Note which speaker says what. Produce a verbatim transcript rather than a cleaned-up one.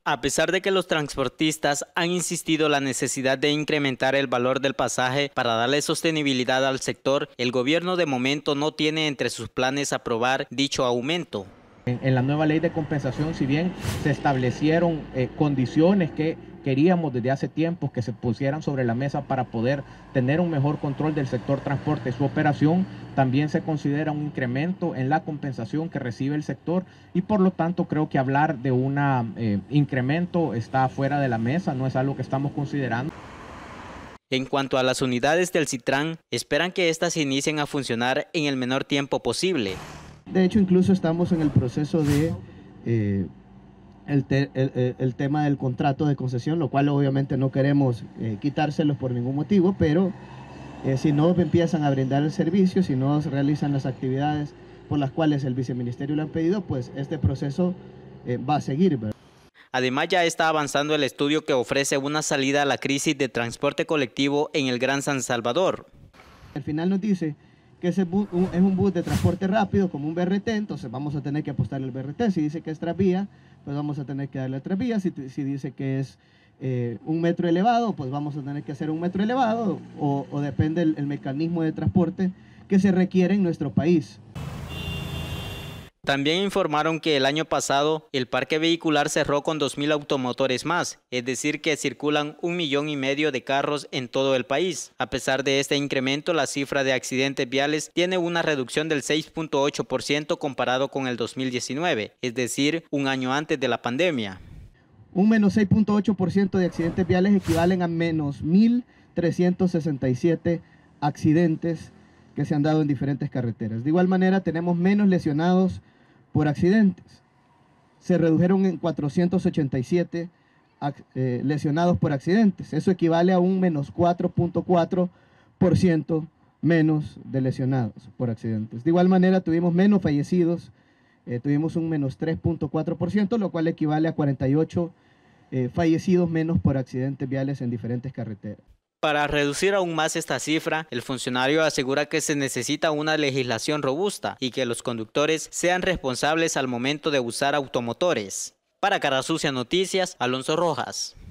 Speaker 1: A pesar de que los transportistas han insistido en la necesidad de incrementar el valor del pasaje para darle sostenibilidad al sector, el gobierno de momento no tiene entre sus planes aprobar dicho aumento.
Speaker 2: En, en la nueva ley de compensación, si bien se establecieron eh, condiciones que queríamos desde hace tiempo que se pusieran sobre la mesa para poder tener un mejor control del sector transporte y su operación, también se considera un incremento en la compensación que recibe el sector y por lo tanto creo que hablar de un eh, incremento está fuera de la mesa, no es algo que estamos considerando.
Speaker 1: En cuanto a las unidades del Citran, esperan que éstas inicien a funcionar en el menor tiempo posible.
Speaker 3: De hecho, incluso estamos en el proceso de eh, el, te, el, el tema del contrato de concesión, lo cual obviamente no queremos eh, quitárselos por ningún motivo, pero eh, si no empiezan a brindar el servicio, si no se realizan las actividades por las cuales el viceministerio le ha pedido, pues este proceso eh, va a seguir, ¿verdad?
Speaker 1: Además, ya está avanzando el estudio que ofrece una salida a la crisis de transporte colectivo en el Gran San Salvador.
Speaker 3: Al final nos dice que ese bus es un bus de transporte rápido como un B R T, entonces vamos a tener que apostar el B R T. Si dice que es tranvía, pues vamos a tener que darle tranvía. Si, si dice que es eh, un metro elevado, pues vamos a tener que hacer un metro elevado, o, o depende el, el mecanismo de transporte que se requiere en nuestro país.
Speaker 1: También informaron que el año pasado el parque vehicular cerró con dos mil automotores más, es decir que circulan un millón y medio de carros en todo el país. A pesar de este incremento, la cifra de accidentes viales tiene una reducción del seis punto ocho por ciento comparado con el dos mil diecinueve, es decir, un año antes de la pandemia.
Speaker 3: Un menos seis punto ocho por ciento de accidentes viales equivalen a menos mil trescientos sesenta y siete accidentes que se han dado en diferentes carreteras. De igual manera, tenemos menos lesionados por accidentes. Se redujeron en cuatrocientos ochenta y siete eh, lesionados por accidentes. Eso equivale a un menos cuatro punto cuatro por ciento menos de lesionados por accidentes. De igual manera tuvimos menos fallecidos, eh, tuvimos un menos tres punto cuatro por ciento, lo cual equivale a cuarenta y ocho eh, fallecidos menos por accidentes viales en diferentes carreteras.
Speaker 1: Para reducir aún más esta cifra, el funcionario asegura que se necesita una legislación robusta y que los conductores sean responsables al momento de usar automotores. Para Cara Sucia Noticias, Alonso Rojas.